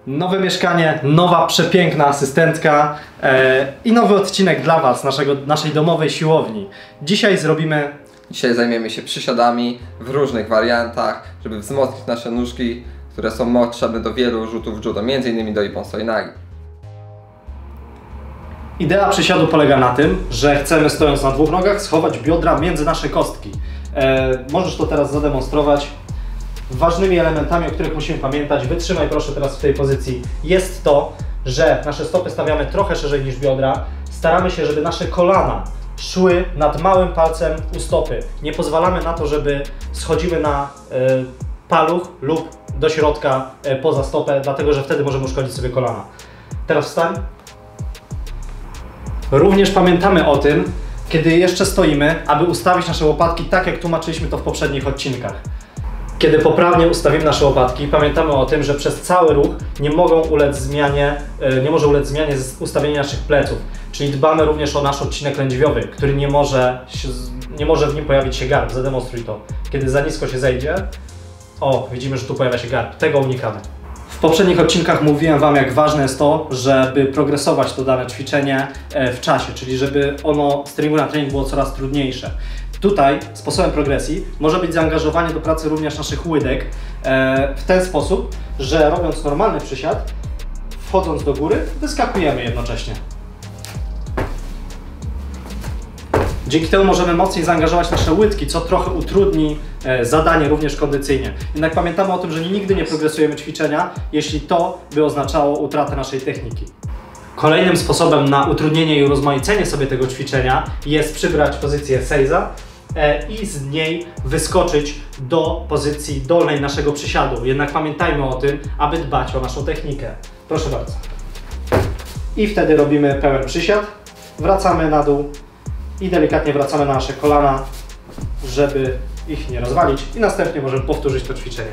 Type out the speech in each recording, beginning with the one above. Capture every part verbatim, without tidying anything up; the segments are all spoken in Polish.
Nowe mieszkanie, nowa przepiękna asystentka e, i nowy odcinek dla Was, naszego, naszej domowej siłowni. Dzisiaj zrobimy... Dzisiaj zajmiemy się przysiadami w różnych wariantach, żeby wzmocnić nasze nóżki, które są potrzebne do wielu rzutów judo, między innymi do Ippon Soi-Nagi. Idea przysiadu polega na tym, że chcemy, stojąc na dwóch nogach, schować biodra między nasze kostki. E, możesz to teraz zademonstrować. Ważnymi elementami, o których musimy pamiętać, wytrzymaj proszę teraz w tej pozycji, jest to, że nasze stopy stawiamy trochę szerzej niż biodra. Staramy się, żeby nasze kolana szły nad małym palcem u stopy. Nie pozwalamy na to, żeby schodzimy na y, paluch lub do środka y, poza stopę, dlatego że wtedy możemy uszkodzić sobie kolana. Teraz wstań. Również pamiętamy o tym, kiedy jeszcze stoimy, aby ustawić nasze łopatki tak, jak tłumaczyliśmy to w poprzednich odcinkach. Kiedy poprawnie ustawimy nasze łopatki, pamiętamy o tym, że przez cały ruch nie mogą ulec zmianie, nie może ulec zmianie z ustawienia naszych pleców. Czyli dbamy również o nasz odcinek lędźwiowy, który nie może, nie może w nim pojawić się garb. Zademonstruj to. Kiedy za nisko się zejdzie, o, widzimy, że tu pojawia się garb. Tego unikamy. W poprzednich odcinkach mówiłem Wam, jak ważne jest to, żeby progresować to dane ćwiczenie w czasie, czyli żeby ono z treningu na trening było coraz trudniejsze. Tutaj sposobem progresji może być zaangażowanie do pracy również naszych łydek w ten sposób, że robiąc normalny przysiad, wchodząc do góry, wyskakujemy jednocześnie. Dzięki temu możemy mocniej zaangażować nasze łydki, co trochę utrudni zadanie również kondycyjnie. Jednak pamiętamy o tym, że nigdy nie progresujemy ćwiczenia, jeśli to by oznaczało utratę naszej techniki. Kolejnym sposobem na utrudnienie i urozmaicenie sobie tego ćwiczenia jest przybrać pozycję seiza i z niej wyskoczyć do pozycji dolnej naszego przysiadu. Jednak pamiętajmy o tym, aby dbać o naszą technikę. Proszę bardzo. I wtedy robimy pełen przysiad, wracamy na dół i delikatnie wracamy na nasze kolana, żeby ich nie rozwalić i następnie możemy powtórzyć to ćwiczenie.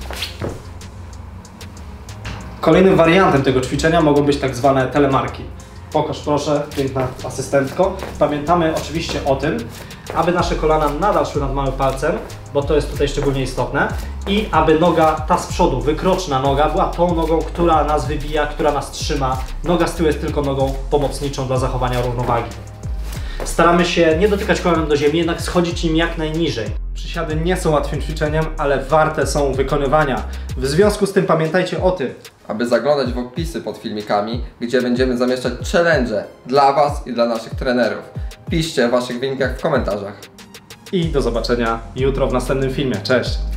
Kolejnym wariantem tego ćwiczenia mogą być tak zwane telemarki. Pokaż proszę, piękna asystentko. Pamiętamy oczywiście o tym, aby nasze kolana nadal szły nad małym palcem, bo to jest tutaj szczególnie istotne, i aby noga, ta z przodu, wykroczna noga, była tą nogą, która nas wybija, która nas trzyma. Noga z tyłu jest tylko nogą pomocniczą dla zachowania równowagi. Staramy się nie dotykać kolanem do ziemi, jednak schodzić im jak najniżej. Przysiady nie są łatwym ćwiczeniem, ale warte są wykonywania. W związku z tym pamiętajcie o tym, aby zaglądać w opisy pod filmikami, gdzie będziemy zamieszczać challenge dla Was i dla naszych trenerów. Piszcie o Waszych wynikach w komentarzach. I do zobaczenia jutro w następnym filmie. Cześć!